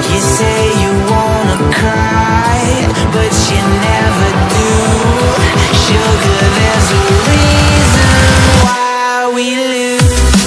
You say you wanna cry, but you never do. Sugar, there's a reason why we lose.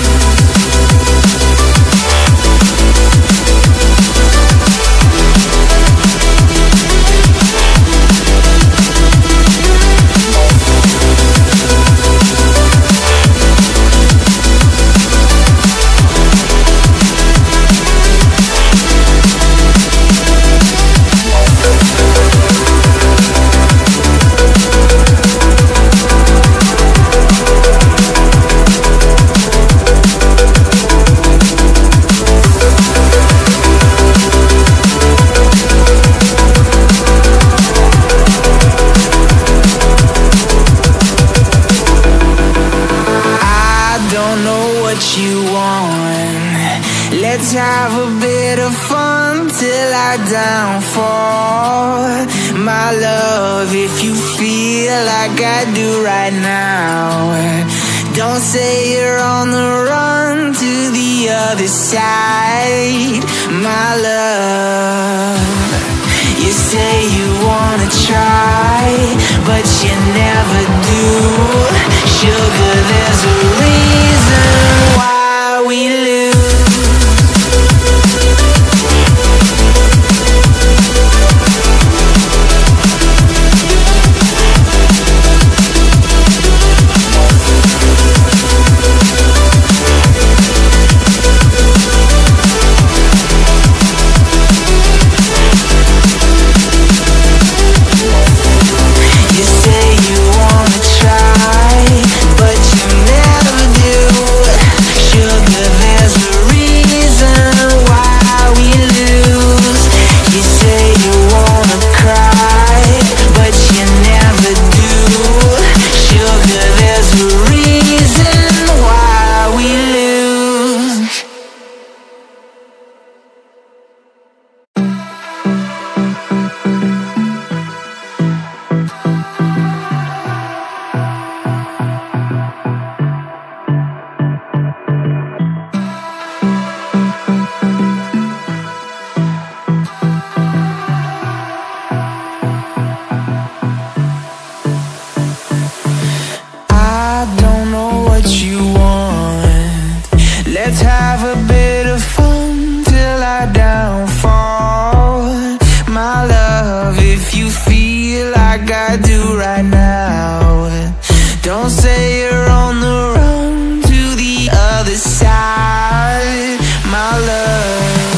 Let's have a bit of fun till I downfall. My love, if you feel like I do right now, don't say you're on the run to the other side. My love, you say you wanna try, but you never do. Sugar, there's a reason why we lose. Let's have a bit of fun till I downfall. My love, if you feel like I do right now, don't say you're on the run to the other side. My love,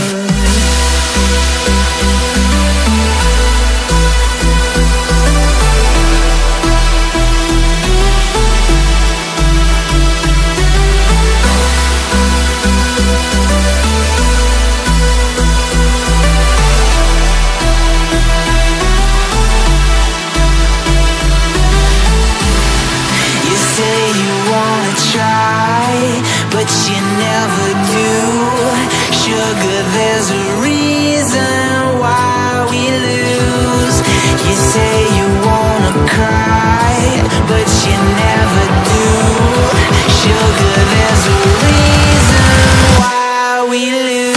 but you never do. Sugar, there's a reason why we lose. You say you wanna cry, but you never do. Sugar, there's a reason why we lose.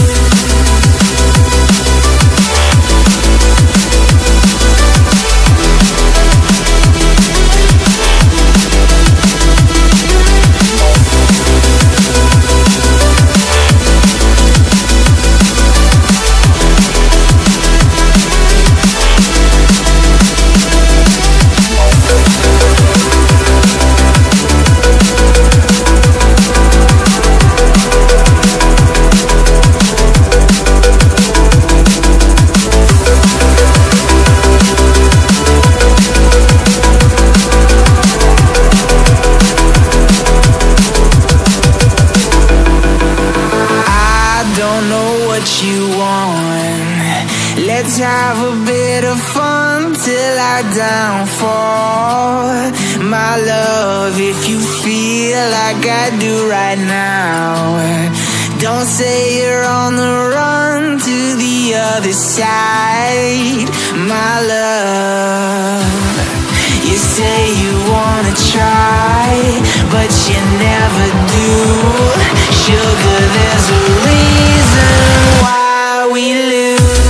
Let's have a bit of fun till I downfall. My love, if you feel like I do right now, don't say you're on the run to the other side. My love, you say you wanna try, but you never do. Sugar, there's a reason why we lose.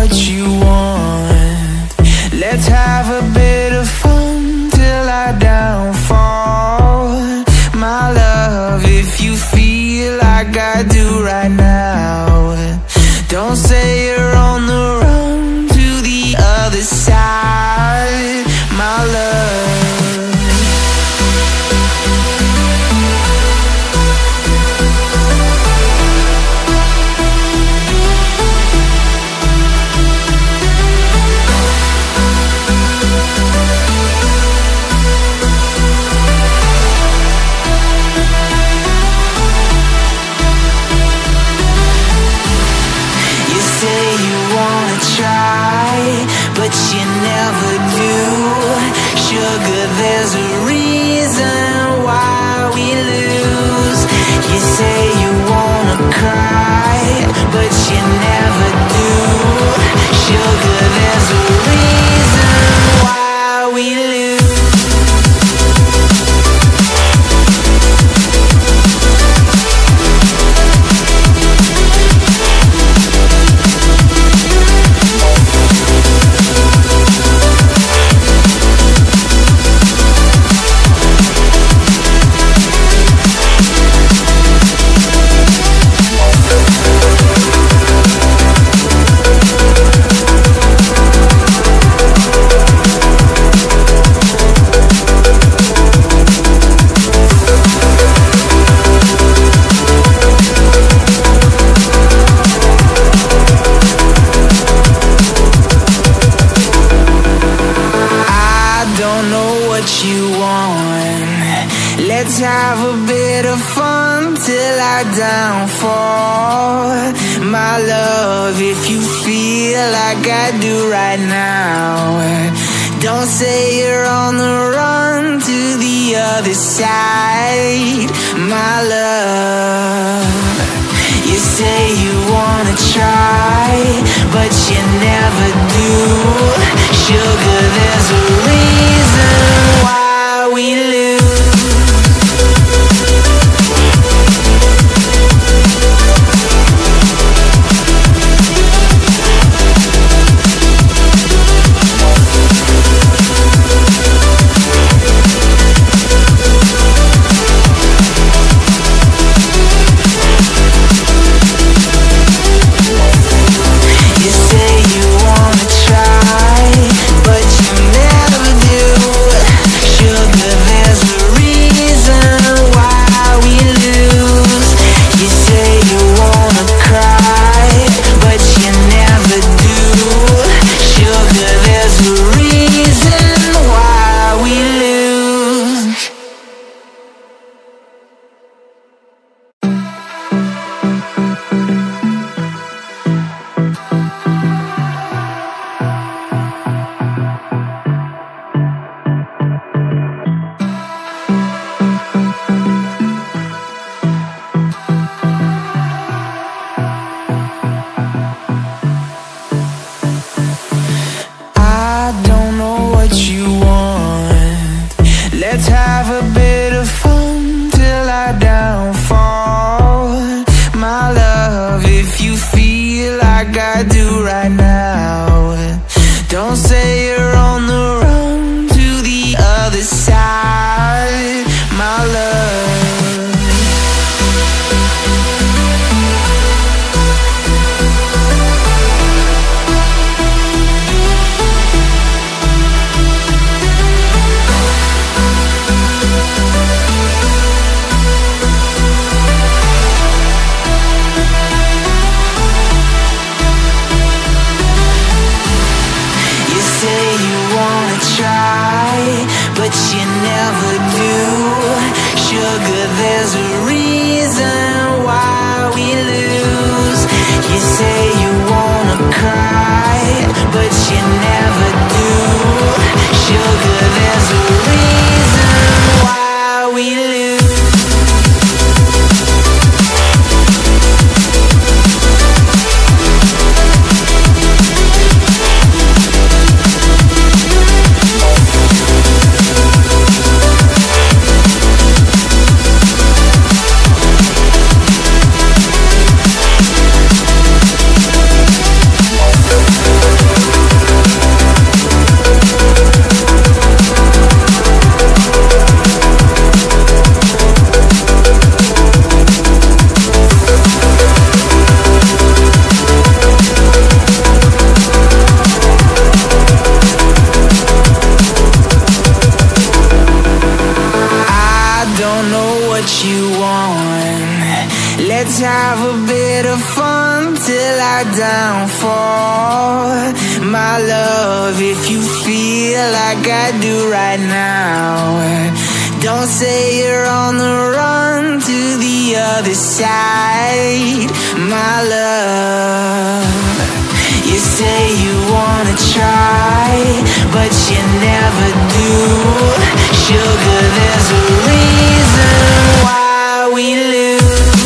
what you want. Let's have a bit of fun till I downfall. My love, if you feel like I do right now, don't say you're on the run to the other side, my love. But you never do. Sugar, there's a reason why we lose. You say you wanna cry, but you never do. Sugar, there's a reason why we lose. Let's have a bit of fun till I downfall. My love, if you feel like I do right now, don't say you're on the run to the other side, my love. You say you wanna try, but you never do. Sugar, there's a reason why we lose. Let's have a bit of fun till I downfall. My love, if you feel like I do right now, don't say you're on the run to the other side, my love. But you never do. Sugar, there's a reason why we lose. You say you wanna cry, but you never do. Sugar, there's a reason why we lose. if you feel like I do right now. Don't say you're on the run to the other side, my love. You say you wanna try, but you never do. Sugar, there's a reason why we lose.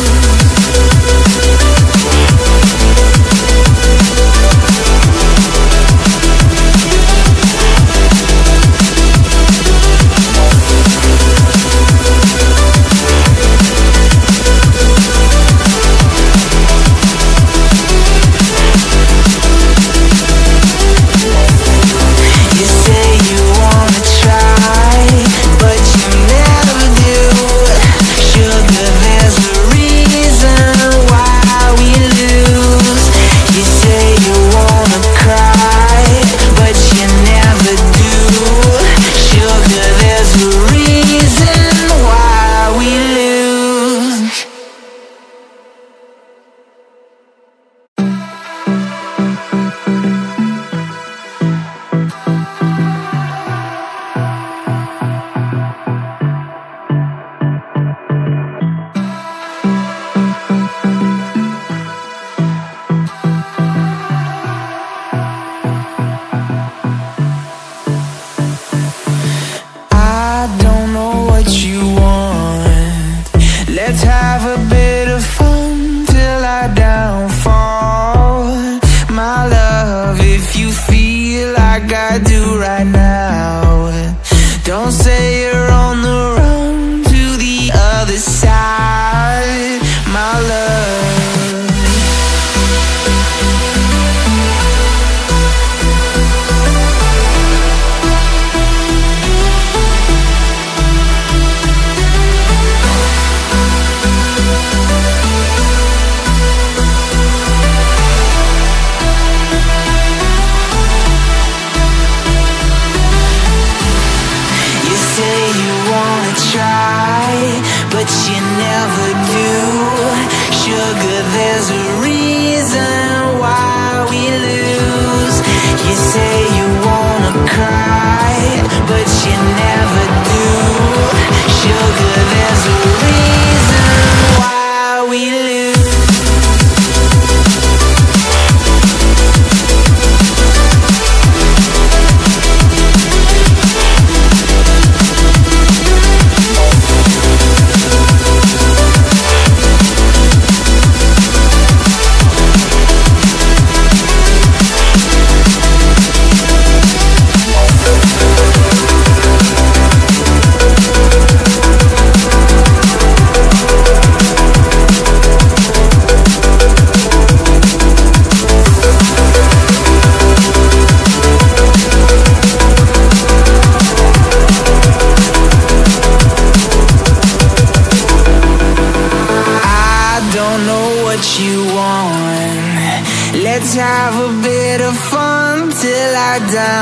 Let's have a bit of fun till I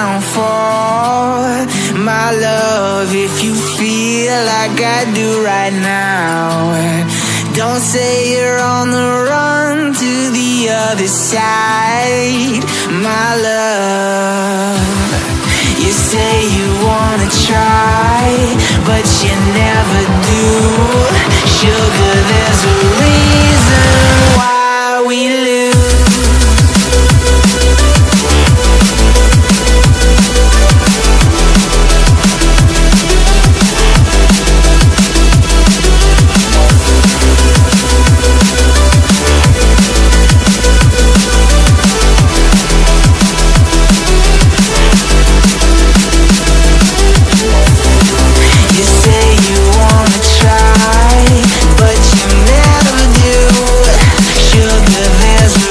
downfall, my love, if you feel like I do right now. Don't say you're on the run to the other side, my love. You say you wanna try, but you never do. Sugar, there's a reason why we lose. But you never do. Sugar, there's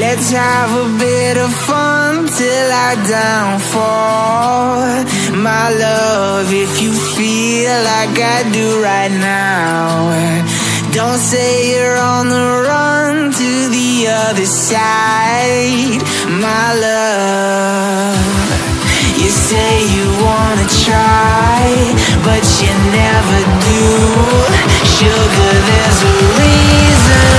let's have a bit of fun till I downfall. My love, if you feel like I do right now, don't say you're on the run to the other side. My love, you say you wanna try, but you never do. Sugar, there's a reason